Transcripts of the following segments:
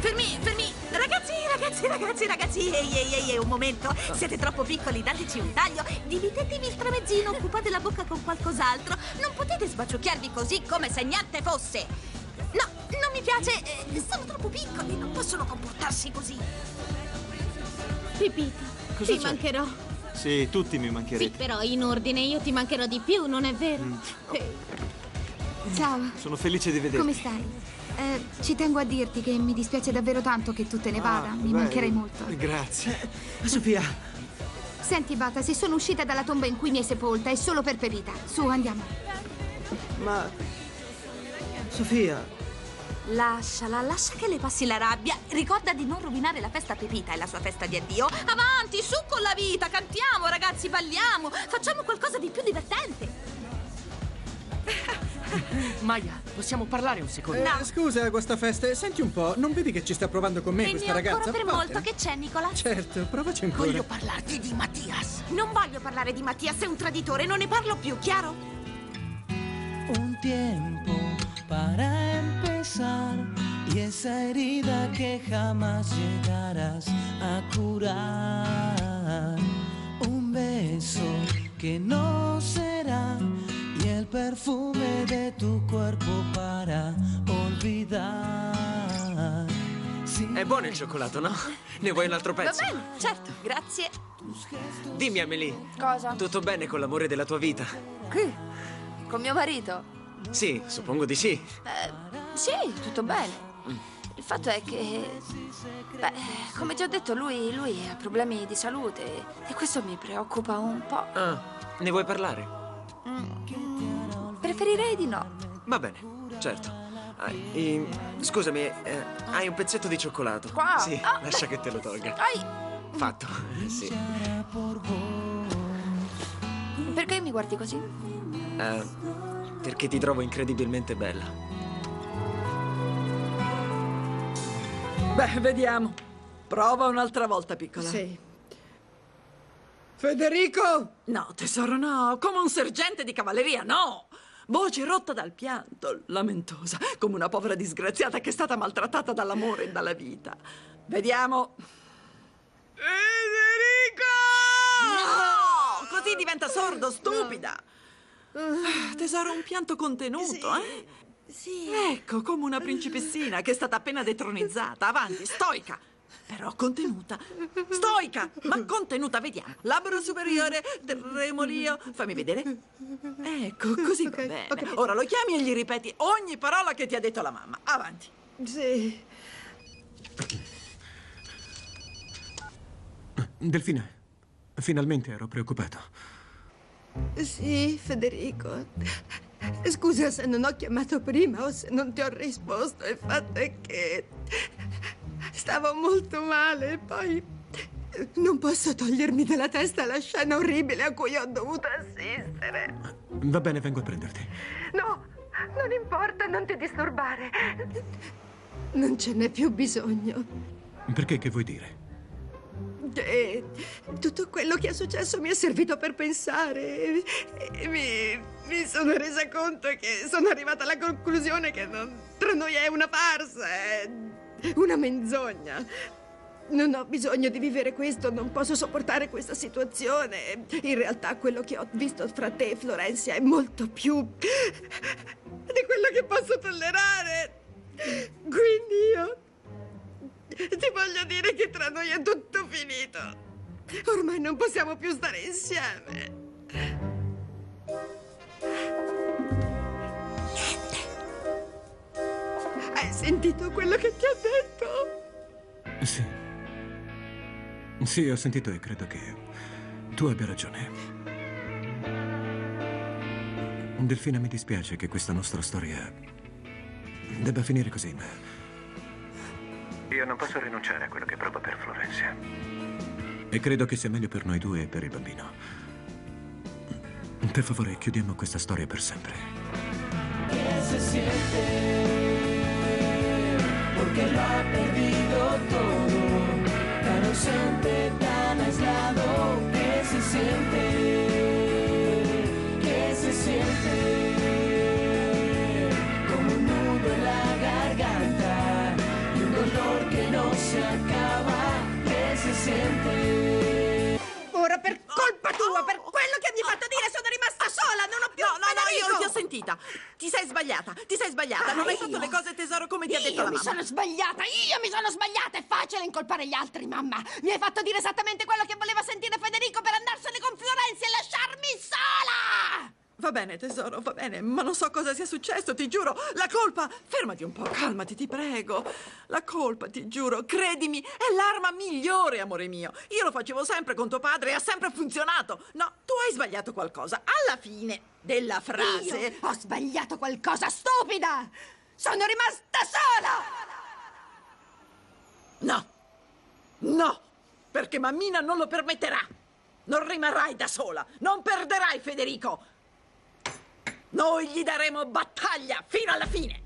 Fermi, fermi! Ragazzi, ehi, un momento. Siete troppo piccoli, dateci un taglio. Dividetevi il tramezzino, occupate la bocca con qualcos'altro. Non potete sbaciucchiarvi così come se niente fosse. No, non mi piace. Sono troppo piccoli, non possono comportarsi così. Pipita, Cosa ti c'è? mancherò. Sì, tutti mi mancherete. Sì, però in ordine, io ti mancherò di più, non è vero? Ciao, Sono felice di vederti. come stai? Ci tengo a dirti che mi dispiace davvero tanto che tu te ne vada. Mi mancherai molto. Grazie. Sofia, Senti, Bata, se sono uscita dalla tomba in cui mi hai sepolta è solo per Pepita. Su, andiamo. ma... Sofia, Lasciala, lascia che le passi la rabbia. Ricorda di non rovinare la festa a Pepita e la sua festa di addio. Avanti, su con la vita, cantiamo ragazzi, balliamo, facciamo qualcosa di più divertente. Maya, possiamo parlare un secondo? No. scusa questa festa. Senti un po', non vedi che ci sta provando con me E questa ne ho ragazza? ancora per Vattene. molto. Che c'è, Nicola? Certo, provaci ancora. Voglio parlarti di Mattias. Non voglio parlare di Mattias, è un traditore, non ne parlo più, chiaro? Un tiempo para empezar y esa herida que jamás llegarás a curar. Un beso que no será y el perfume de tu cuerpo para olvidar. È buono il cioccolato, no? Ne vuoi un altro Va pezzo? bene, certo, grazie. Dimmi, Amelie, Cosa? tutto bene con l'amore della tua vita? Qui? Con mio marito? Sì, suppongo di sì. Sì, tutto bene. Il fatto è che... Beh, come ti ho detto, lui ha problemi di salute e questo mi preoccupa un po'. Ah, ne vuoi parlare? Preferirei di no. Va bene, certo. Scusami, hai un pezzetto di cioccolato? Qua? Sì, Ah. lascia che te lo tolga. Ai! Fatto, sì. Perché mi guardi così? Perché ti trovo incredibilmente bella. Beh, vediamo. Prova un'altra volta, piccola. Sì. Federico! No, tesoro, no. Come un sergente di cavalleria, no. Voce rotta dal pianto, lamentosa, come una povera disgraziata che è stata maltrattata dall'amore e dalla vita. Vediamo. Federico! No! Così diventa sordo, stupida. Tesoro, un pianto contenuto, eh? Sì. Ecco, come una principessina che è stata appena detronizzata. Avanti, stoica. Però contenuta. Stoica, ma contenuta, vediamo. Labbro superiore, tremolio. Fammi vedere. Ecco, così va bene. Ora lo chiami e gli ripeti ogni parola che ti ha detto la mamma. Avanti. Sì. Delfina, finalmente ero preoccupato. Sì, Federico. Scusa se non ho chiamato prima o se non ti ho risposto. Il fatto è che stavo molto male e poi non posso togliermi dalla testa la scena orribile a cui ho dovuto assistere. Va bene, vengo a prenderti. No, non importa, non ti disturbare. Non ce n'è più bisogno. Perché, che vuoi dire? E tutto quello che è successo mi è servito per pensare e mi sono resa conto che sono arrivata alla conclusione che tra noi è una farsa, è una menzogna. Non ho bisogno di vivere questo, non posso sopportare questa situazione. In realtà quello che ho visto fra te e Florenzia è molto più di quello che posso tollerare. Quindi io ti voglio dire che tra noi è tutto finito. Ormai non possiamo più stare insieme. Niente. Hai sentito quello che ti ho detto? Sì. Sì, ho sentito e credo che tu abbia ragione. Delfina, mi dispiace che questa nostra storia debba finire così, ma io non posso rinunciare a quello che provo per Florenzia. E credo che sia meglio per noi due e per il bambino. Per favore, chiudiamo questa storia per sempre. Que se siente porque lo ha perdido todo, tan ausente, tan aislado. Que se siente como un nudo en la garganta y un dolor que acaba, que se siente. Ora per colpa tua, per quello che mi hai fatto dire, sono rimasta sola, non ho più Federico! Io ti ho sentita. Ti sei sbagliata. Non hai fatto le cose, tesoro, come ti ha detto la mamma. Io mi sono sbagliata, è facile incolpare gli altri, mamma. Mi hai fatto dire esattamente quello che voleva sentire Federico per andarsene con Florencia e lasciarmi sola! Va bene, tesoro, va bene, ma non so cosa sia successo, ti giuro. La colpa... Fermati un po', calmati, ti prego. La colpa, ti giuro, credimi, è l'arma migliore, amore mio. Io lo facevo sempre con tuo padre e ha sempre funzionato. No, tu hai sbagliato qualcosa. Alla fine della frase... Io ho sbagliato qualcosa, stupida! Sono rimasta sola! No, perché mammina non lo permetterà. Non rimarrai da sola, non perderai Federico. Noi gli daremo battaglia fino alla fine.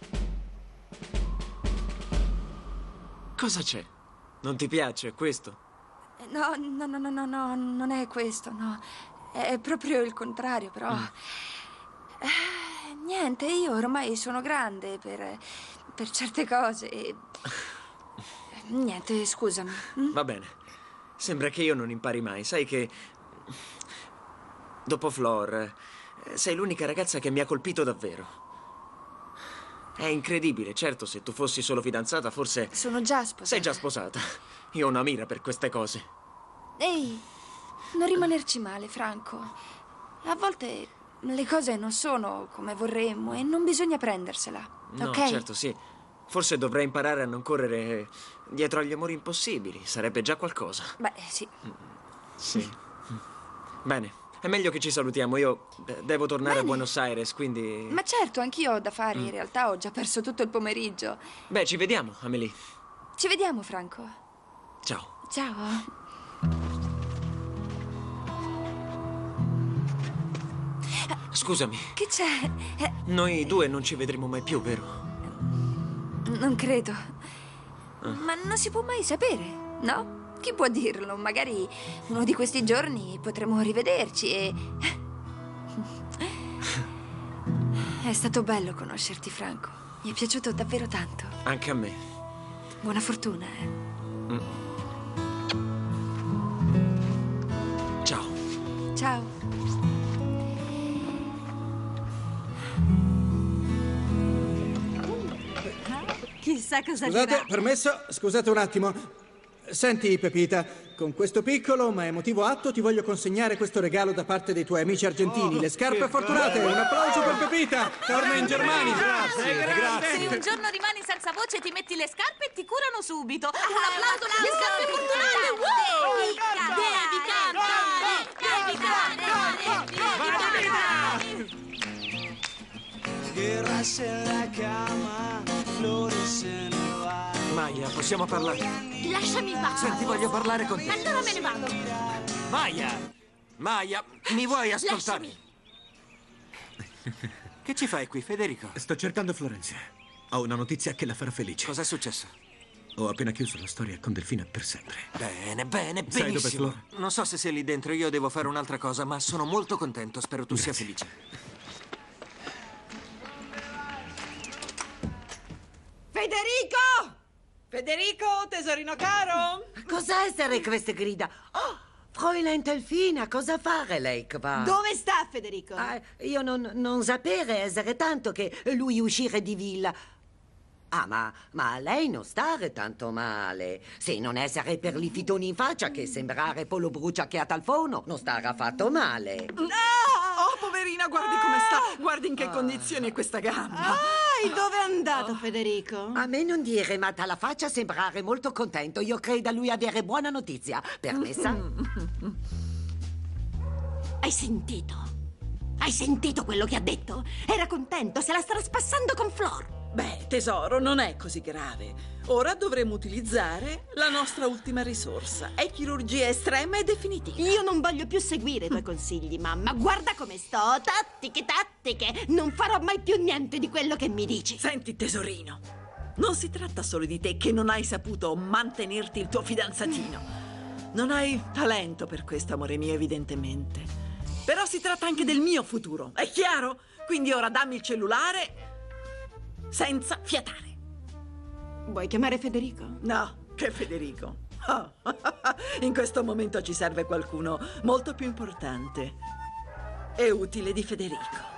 Cosa c'è? Non ti piace questo? No, non è questo, no. È proprio il contrario, però... niente, io ormai sono grande per certe cose. Niente, scusami. Va bene. Sembra che io non impari mai. Sai che... Dopo Flor, sei l'unica ragazza che mi ha colpito davvero. È incredibile, certo, se tu fossi solo fidanzata, forse... Sono già sposata. Sei già sposata. Io ho una mira per queste cose. Ehi, non rimanerci male, Franco. A volte le cose non sono come vorremmo e non bisogna prendersela, No, ok? certo, sì. Forse dovrei imparare a non correre dietro agli amori impossibili. Sarebbe già qualcosa. Beh, sì. Sì. Bene, è meglio che ci salutiamo. Io devo tornare a Buenos Aires, quindi... Ma certo, anch'io ho da fare. In realtà ho già perso tutto il pomeriggio. Beh, ci vediamo, Amélie. Ci vediamo, Franco. Ciao. Ciao. Scusami, Che c'è? noi due non ci vedremo mai più, vero? Non credo. Ma non si può mai sapere, no? Chi può dirlo? Magari uno di questi giorni potremo rivederci e... È stato bello conoscerti, Franco. Mi è piaciuto davvero tanto. Anche a me. Buona fortuna, Ciao. Ciao. Chissà cosa Scusate, dirà. permesso? Scusate un attimo. Senti, Pepita, con questo piccolo ma emotivo atto ti voglio consegnare questo regalo da parte dei tuoi amici argentini, le scarpe fortunate. Un applauso per Pepita. Torna in Germania. Grazie, grazie. Se un giorno rimani senza voce, ti metti le scarpe e ti curano subito. Un applauso per le scarpe fortunate. Guerras en la cama, flores en el bar. Maya, possiamo parlare? Lasciami in pace. Senti, voglio parlare con te. Allora me ne vado. Maya, mi vuoi ascoltare? Che ci fai qui, Federico? Sto cercando Florencia. Ho una notizia che la farà felice. Cos'è successo? Ho appena chiuso la storia con Delfina per sempre. Bene, bene, Sai dove è benissimo. Flor? Non so se sei lì dentro, io devo fare un'altra cosa, ma sono molto contento. Spero tu sia felice. Federico! Federico, tesorino caro! Cosa essere queste grida? Oh, Fräulein Delfina, cosa fare lei qua? Dove sta Federico? Io non sapere essere tanto che lui uscire di villa. Ma lei non stare tanto male. Se non essere per li fitoni in faccia che sembrare pollo bruciacchiata al forno, non stare affatto male. Oh, poverina, guardi come sta. Guardi in che condizioni è questa gamba. Dove è andato Federico? A me non dire, ma dalla faccia sembrare molto contento. Io credo a lui avere buona notizia. Permessa? Hai sentito? Hai sentito quello che ha detto? Era contento, se la starà spassando con Flor. Beh, tesoro, non è così grave. Ora dovremo utilizzare la nostra ultima risorsa. È chirurgia estrema e definitiva. Io non voglio più seguire i tuoi consigli, mamma. Guarda come sto. Tattiche, tattiche. Non farò mai più niente di quello che mi dici. Senti, tesorino, non si tratta solo di te che non hai saputo mantenerti il tuo fidanzatino. Non hai talento per questo, amore mio, evidentemente. Però si tratta anche del mio futuro, è chiaro? Quindi ora dammi il cellulare senza fiatare. Vuoi chiamare Federico? No, che Federico. Oh, in questo momento ci serve qualcuno molto più importante e utile di Federico.